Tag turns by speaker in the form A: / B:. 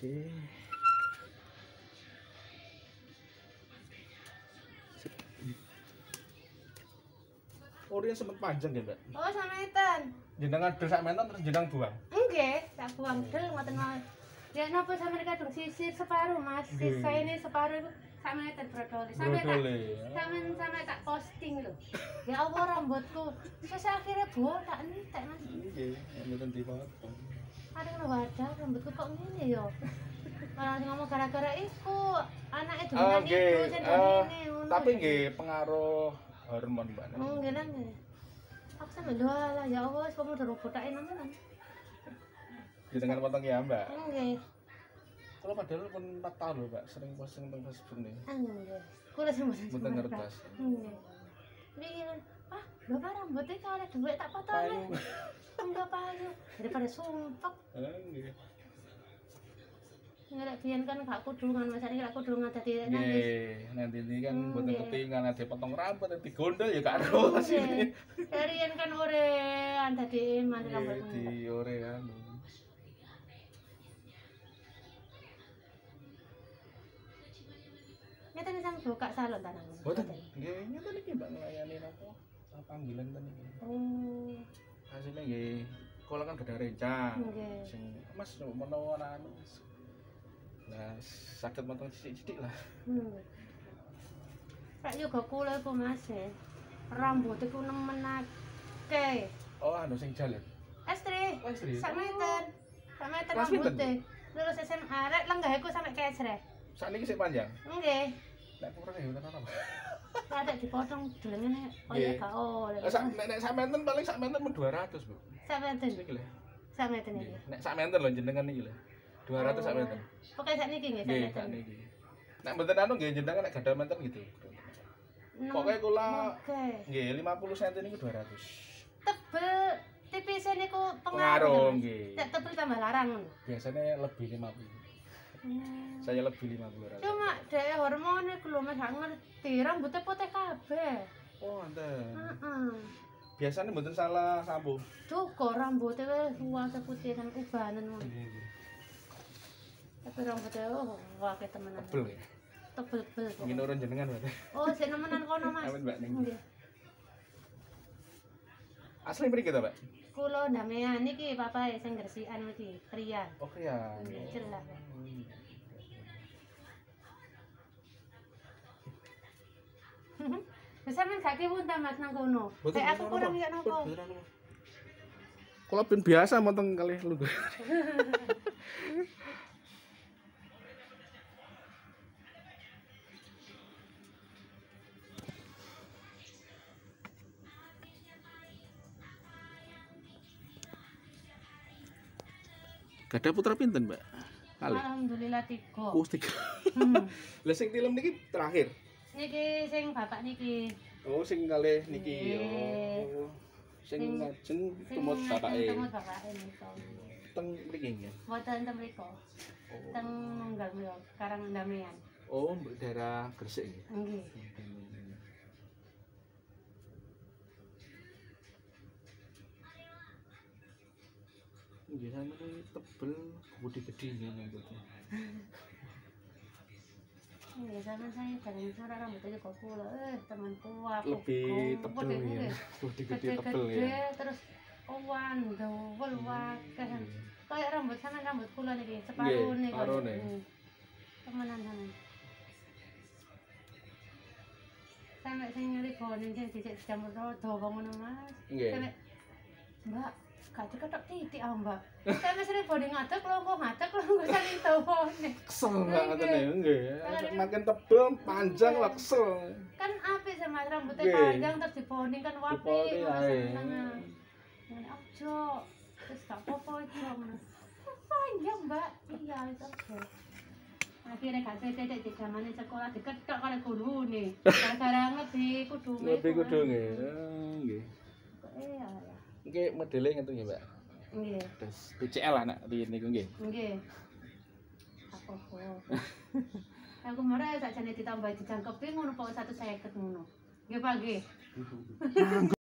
A: Oke. Oh, dia sempat panjang ya, Mbak?
B: Oh, sampetan.
A: Jenengan del sak menten terus jenengan buang.
B: Nggih, tak buang del ngoten mawon. Ya napa sampeyan kadung sisir separuh, Mas. Sisa ini separuh itu sampeyan brodol. Sampeyan tak posting lho. Ya Allah rambutku. Terus akhirnya botak entek, Mas.
A: Nggih, mboten dipotong.
B: Aduh lho wadah rambutku kok ngene ya. Malah ngomong gara-gara iku, anake dolan itu sing ngene ngono.
A: Tapi nggih pengaruh hormon, Mbak.
B: Nggih nang. Aku sampe doa ya Allah, kok mau dorong botake nang.
A: Jenengan potong ya, Mbak.
B: Nggih.
A: Kalau padahal pun 4 tahun lho, Mbak, sering posting teng Facebook nih.
B: Nggih. Kula sing
A: Mboten ngertos.
B: Nggih. Piye? Ah, lho kan rambutnya kalau ada duit tak potong. Enggak payu. Daripada sumpek.
A: Nggih.
B: Ngerek biyen kan gak kudungan, Mas iki gak kudungan dadi nangis.
A: Nggih, nanti ini kan mboten ketingan ade potong rambut dadi gondol ya gak ero asine.
B: Riyen kan orean dadi iman rambutmu.
A: Di ore kan.
B: Ngeten sang buka salon ta nang.
A: Mboten. Nggih, ngeten iki Mbak nglayani napa? Panggilan ten iki.
B: Oh.
A: Hasilnya nggih, kula kan gadah rencang.
B: Nggih.
A: Sing Mas menawa anu. Nah, sakit potong sithik-sithik lah.
B: Rak yo gak kula iku Mas. Rambut iku nemenake.
A: Oh, anu sing jalan.
B: Estri.
A: Oh, Estri.
B: Sak meter. Sak meter
A: Kelas
B: rambute. Lulus SMA, rek lenggahku sampe kecreh.
A: Sakniki sik panjang.
B: Nggih.
A: Nek kurang ya ora apa.
B: Ada dipotong delengane kaya gak oleh.
A: Nek sak menten paling sak menten men 200, Bu.
B: Sak meten.
A: Iki lho.
B: Sak meten iki.
A: Nek sak menten lho jenengan iki lho. 200 sak menten.
B: Pokoke sakniki nggih sak
A: Nggih,
B: meten.
A: sakniki. Nek mboten anu nggih jenengan nek gadah menten gitu. Pokoknya kula nggih 50 cm niku 200.
B: Tebel tipis niku
A: Pengaruh nggih.
B: Nek tebel tambah larang.
A: Biasanya lebih 50. Saya lebih 50.
B: Cuma dhek hormon iku lho Mas gak ngerti, rambutnya putih kabeh.
A: Oh, enten.
B: Heeh.
A: Biasanya mboten salah sampo.
B: Duka rambutnya wis luwih putih kan ubanan ngono.
A: Nggih.
B: Tapi rambutnya wae temenan.
A: Tebel ya.
B: Tebel-tebel.
A: Mungkin orang jenengan berarti.
B: Oh, sik nemenan kono Mas.
A: Amin, Mbak.
B: Nggih.
A: Asli mriki ta, Mbak?
B: Kula ndamean iki papae sing gresikan iki, Krian.
A: Oh, ya.
B: Nggih, jelas. Wis sampean gak kiwun ta Mas nang kono. Aku kurang ya napa?
A: Kula ben biasa monteng kalih lu. Gadah putra pinten, Mbak? Kali.
B: Alhamdulillah 3.
A: Oh, 3. Lah sing film niki terakhir.
B: Niki sing bapak niki.
A: Oh, sing kalih niki. Oh. Sing lajeng tumut bapake.
B: Tumut bapake niku.
A: Teng mriki nggih.
B: Mboten teng mriku. Teng Nunggal mriku, Karang Ndamean.
A: Oh, daerah Gresik nggih.
B: Nggih.
A: Nggih, sampe tebel, gede-gede nggih rambutnya.
B: Nggih, sampe saya bareng sore rambutnya kok kula, temanku aku.
A: Lebih tebel ya. Gede-gede tebel ya.
B: Terus owan, dawel wakeh. Kayak rambut sampe rambut kula niki, separuh niki.
A: Separuh nih.
B: Temenan sampe. Sampe sing ngriboni sing dhisik dicampur dawa ngono Mas.
A: Nggih.
B: Mbak, gak diketok titik ah Mbak. Sampe sering bodi ngadeg longgo saking dawane.
A: Kesel Mbak ngoten ya, nggih. Makin tebel, panjang lah kesel.
B: Kan apik sama rambutnya panjang terus dibonding kan wapi.
A: Dibonding ae.
B: Ngene ojo. Terus gak apa-apa ijo ngono. Panjang Mbak. Iya itu ojo. Akhirnya gak tetek di zamane sekolah diketok karo gurune. Gara-gara ngebi kudunge.
A: Ngebi kudunge. Nggih.
B: Iya.
A: Nggih modele ngeten nggih, Mbak.
B: Nggih.
A: Terus BCL anak riyen niku nggih.
B: Nggih. Apa-apa. Aku marah sakjane ditambah dijangkepi ngono kok 150 ngono. Nggih, Pak nggih.